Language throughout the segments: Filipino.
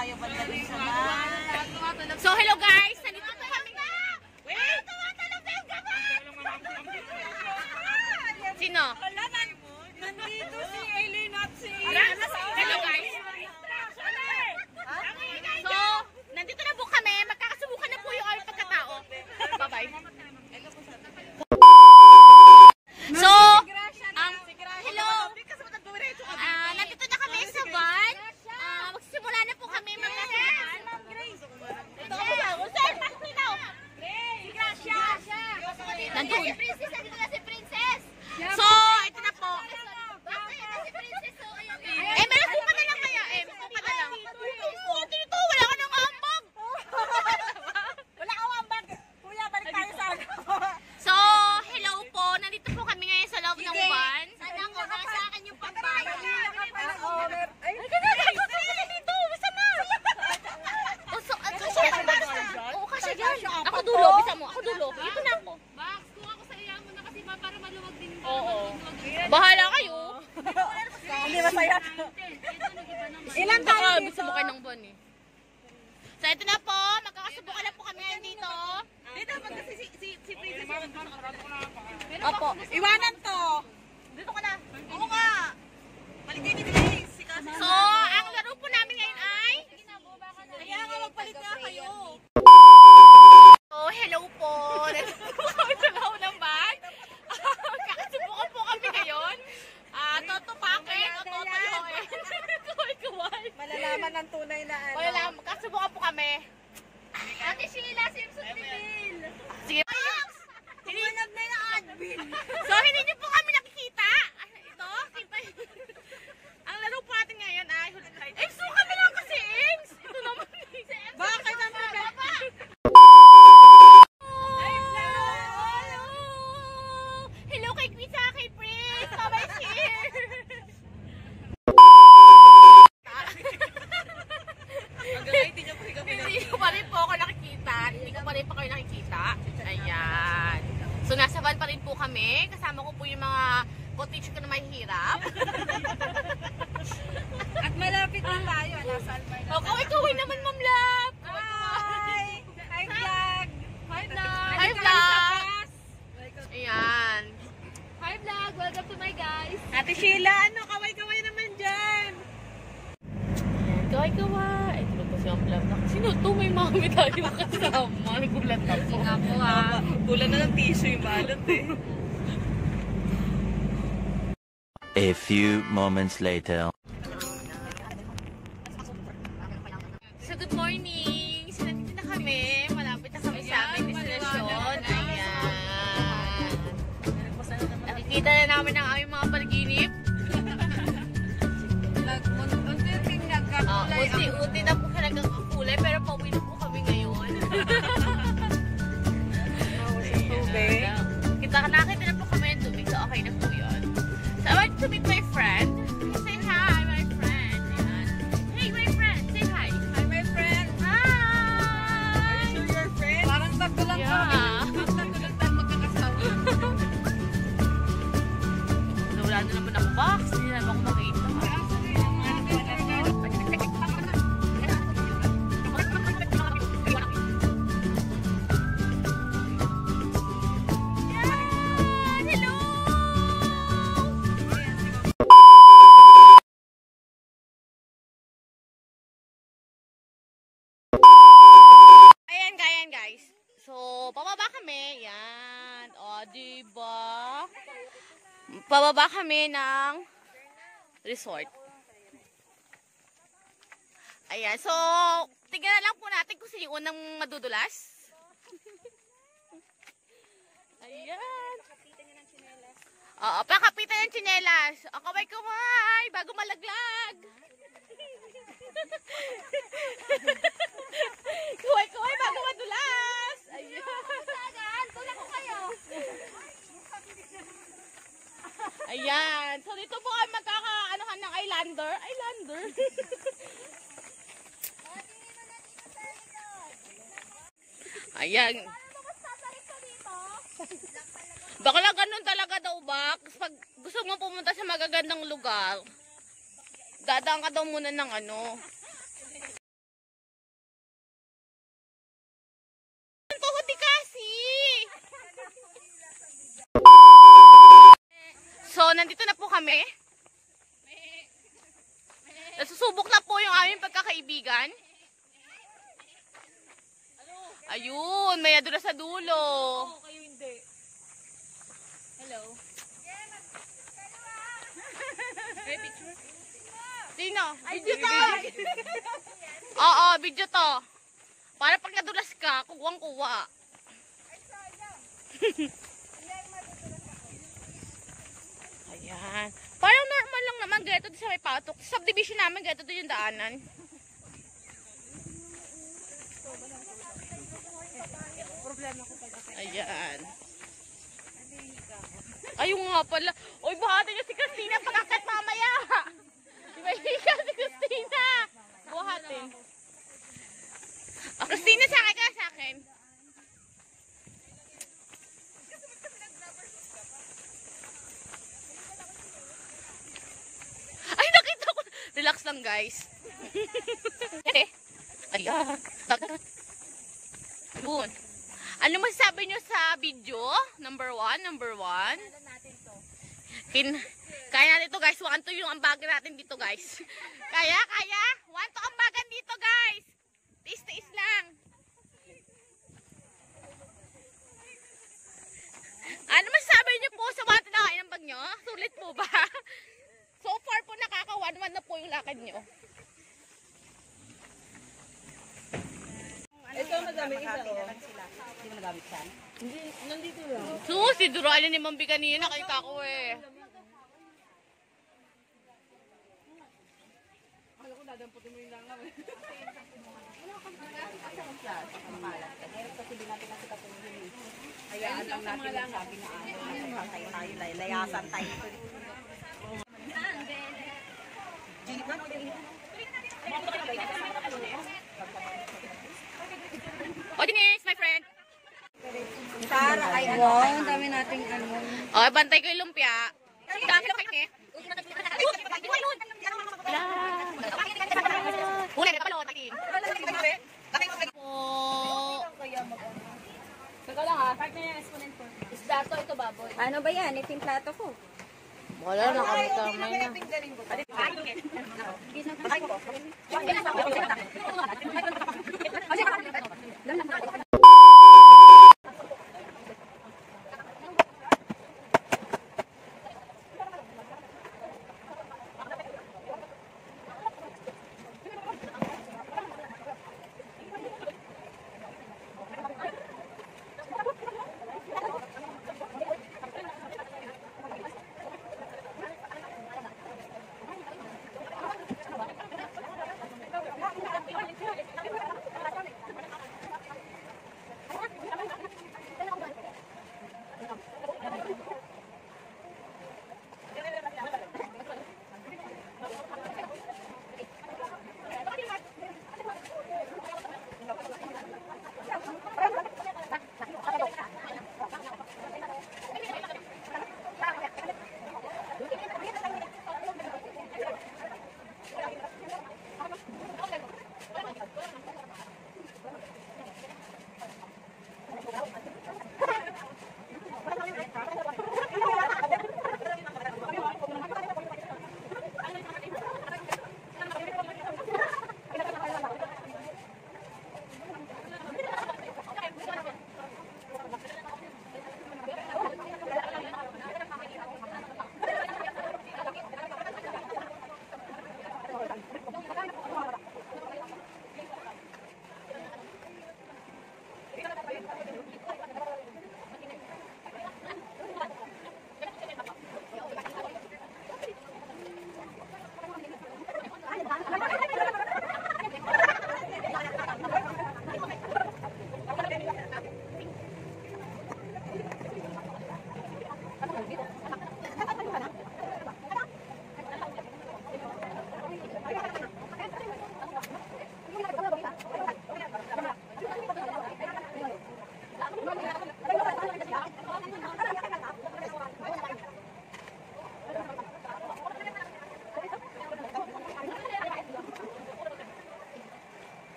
tayo banda dun sa So, hello guys! Nandito po kami na! Wait! Tumatalog na yung gaba! Sino? Nandito si Aileen at si... Hello guys! So, nandito na po kami. Magkakasubukan na po yung aming pagkatao. Bye-bye. So, hello! Nandito na kami sa van. Magsisimula na po kami magkakasin. Ito ako lang. Saan? Pasok nito! Nandun. Nandito na si Princess. So, ito na po. Meron po pa na lang kaya. Po pa na lang. Dito, wala ka nang ambag. Wala ka ambag. Kuya, balik tayo sa So, hello po. Nandito po kami ngayon sa loob ng van. Sana ko na sa akin yung pagbayan. Ay, Dito, bisa na. Oo, kasi dyan. Ako dulo, bisa mo. Ako dulo. Ito na ako. Max, kung ako sa iya mo na kasi para maluwag din. Oo. Bahala kayo. hindi masaya. Ilan tayo dito? Bisa mo kayo ng van eh. So, ito na po. Magkakasubukan na po kami ngayon dito. Dito, magkasi si Princess. Opo. Iwanan to. Dito ka na. Oo nga. Balik kayo ni Grace. Si Kasi. So, ang laro po namin ngayon ay... Kaya nga magpalit nga kayo. So, hello po. Nandito po kami sa loob ng van. Magkakasubukan po kami ngayon. Toto Paket o Toto Yoel. Kuway-kuway. Malalaman ng tunay na ano. Wala, magkakasubukan po kami. Ate Sheila, Simpson Bill. Sige. Tumanag na yung admin. So, hindi niyo po kami nakikita. Ito, kita ang laro po natin ngayon ay... Ex, so kami lang kasi, Ex. Ito naman. Bakit ang baba? Hello kay Pizza, kay Prince. Bye-bye, here. Hindi niyo po ikaw Hindi ko pa rin po ako nakikita. Hindi ko pa rin po kayo nakikita. Ayan. So, nasa van pa rin po kami. Kasama ko po yung mga co-teacher ko na mahihirap. At malapit na tayo. Nasa Alpay na. O, kaway-kaway naman, Ma'am Lap. Hi! Hi, vlog! Hi vlog. Hi, vlog. Ayan. Hi vlog. Welcome to my guys. Ate Sheila, ano? Kaway-kaway naman dyan. Kaway-kaway. Ito ba si Ma'am Lap? Sino to? May mami tayo kasama. Nagulat ako. Nga po ah. Kulang na ng tissue yung balot eh. A few moments later. So, good morning. So, nandito na kami. Malapit na kami sa aming destinasyon. Ayan. Nakikita na namin ang aming mga panaginip. Unti-unting nagkakulay. Unti-unti na po siya nagkakakulay, pero pauwi na po kami ngayon. Tubig. Nakita na po kami ng tubig, so okay na po yun. So, I want to meet my friend. Say hi, my friend. Ayan. Hey, my friend. Say hi. Hi, my friend. Hi! So your friend? Parang tatlo lang Yeah. kami. Tatlo lang tayo magkakasawa. Wala na naman ang box. Hindi na naman ako makita. Yan! Hello! Ayan guys. So, pababa kami. Yan. O, diba? Pababa kami ng resort. Ayan. So, tignan na lang po natin kung sino yung unang madudulas. Ayan. Oo, pakapitan ng tsinelas. O, kaway-kaway, bago malaglag. Kaway-kaway, bago madulas. Ayan. Tulak ko kayo. Ayan. So, dito po kami magkaka-anuhan ng islander. Islander. Ayan. Bakla ganun talaga daw, Bak. Pag gusto mo pumunta sa magagandang lugar, dadaan ka daw muna ng ano, nandito na po kami. Nasusubok na po yung aming pagkakaibigan. Ayun, may adula sa dulo. Kayo hindi. Hello. Sino? Video to! Oo, video to. Para pag nadulas ka, kuwang-kuwa. Ayan. Parang normal lang naman, ganito din sa may patok. Sa subdivision namin, ganito din yung daanan. Ayan. Ayun nga pala. Uy, buhatin niyo si Christina pagkakat mamaya. Di ba higa si Christina? Buhatin. Christina, sa akin ka, sa akin. Ay, nakita ko. Relax lang, guys. Ayan. Bun. Ano masasabi nyo sa video? Number one. Kaya natin ito, guys. 1-2 yung ambagan natin dito, guys. Kaya. 1-2 ambagan dito, guys. Tiis lang. Ano masasabi nyo po sa 1-2 na kain ng bag nyo? Sulit po ba? So far po nakaka-1-1 na po yung lakad nyo. Ito madami isa o. Hindi mo nagamit siya? Hindi, nandito lang. Si Duraan ni Mambi kanina, kayo kako eh. Alam ko dadamputin mo yung langaw eh. Kasi di natin nakita po yun eh. Hayaan lang natin yung sabi na tayo, layasan tayo. O, Denise, my friend. Tara, ay wow, ang dami nating ano. O, bantay ko yung lumpia. Dami lang kayo eh. Huli, nakapalo, takin. Saka lang ha. Part na yan, exponent ko. Isda to, ito baboy. Ano ba yan? Ito yung plato ko. Wala, nakamitamay na.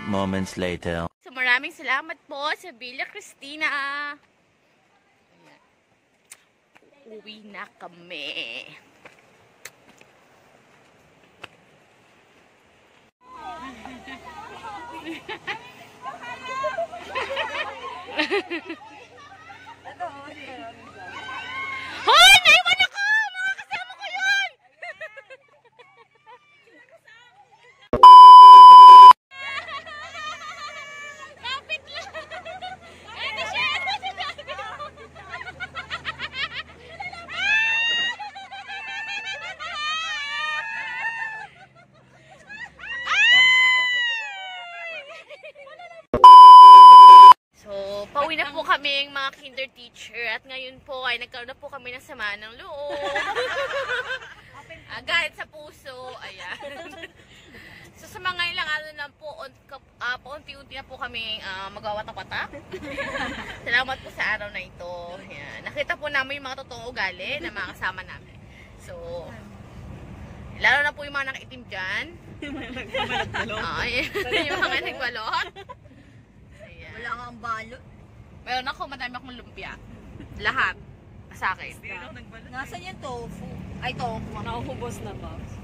moments later. So maraming salamat po sa Villa Cristina. Ayan. Uwi na kami. Hoy! Naiwan ako! Mga kasama ko yun! Kapit lang! Ito siya! Ito siya! So, pauwi na po kami mga kinder teacher at ngayon po ay nagkaroon na po kami ng sama ng loob. Galit sa puso. Ayan. So, sa mga ilang araw lang po, paunti-unti na po kami magwawatak-watak. Salamat po sa araw na ito. Ayan. Nakita po namin yung mga totoong ugali na mga kasama namin. So, lalo na po yung mga nakaitim dyan. Yung mga nagbalot. Ayan. Wala nga ang balot. Meron ako, madami akong lumpia. Lahat. Sa akin. Nasaan yung tofu? Ay, tofu. Nakahubos na ba?